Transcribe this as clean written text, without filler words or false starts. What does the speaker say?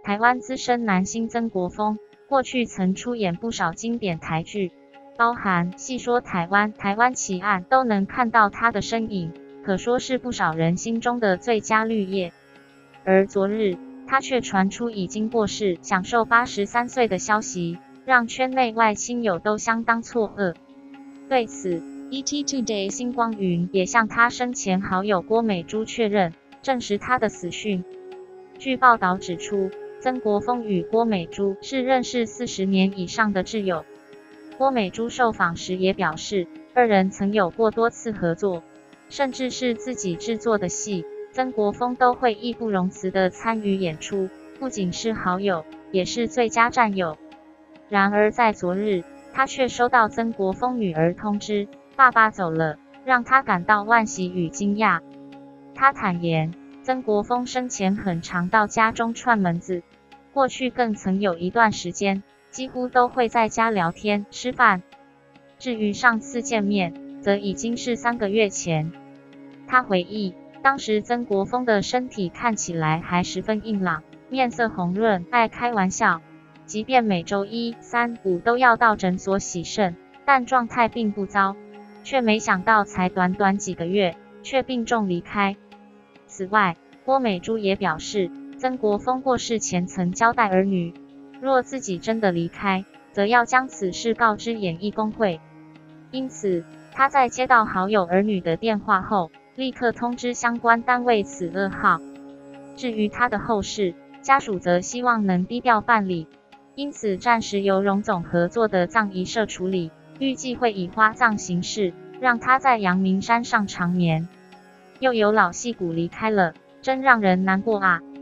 台湾资深男星曾国峰，过去曾出演不少经典台剧，包含《戏说台湾》《台湾奇案》都能看到他的身影，可说是不少人心中的最佳绿叶。而昨日，他却传出已经过世，享寿83岁的消息，让圈内外亲友都相当错愕。对此 ，ET Today 星光云也向他生前好友郭美珠确认，证实他的死讯。据报道指出，曾国峰与郭美珠是认识40年以上的挚友。郭美珠受访时也表示，二人曾有过多次合作，甚至是自己制作的戏，曾国峰都会义不容辞地参与演出，不仅是好友，也是最佳战友。然而在昨日，他却收到曾国峰女儿通知，爸爸走了，让他感到惋惜与惊讶。他坦言，曾国峰生前很常到家中串门子，过去更曾有一段时间，几乎都会在家聊天、吃饭。至于上次见面，则已经是3个月前。他回忆，当时曾国峰的身体看起来还十分硬朗，面色红润，爱开玩笑。即便每周1、3、5都要到诊所洗肾，但状态并不糟，却没想到才短短几个月，却病重离开。此外，郭美珠也表示，曾国峰过世前曾交代儿女，若自己真的离开，则要将此事告知演艺工会。因此，他在接到好友儿女的电话后，立刻通知相关单位此噩耗。至于他的后事，家属则希望能低调办理，因此暂时由荣总合作的葬仪社处理，预计会以花葬形式，让他在阳明山上长眠。又有老戏骨离开了，真让人难过啊！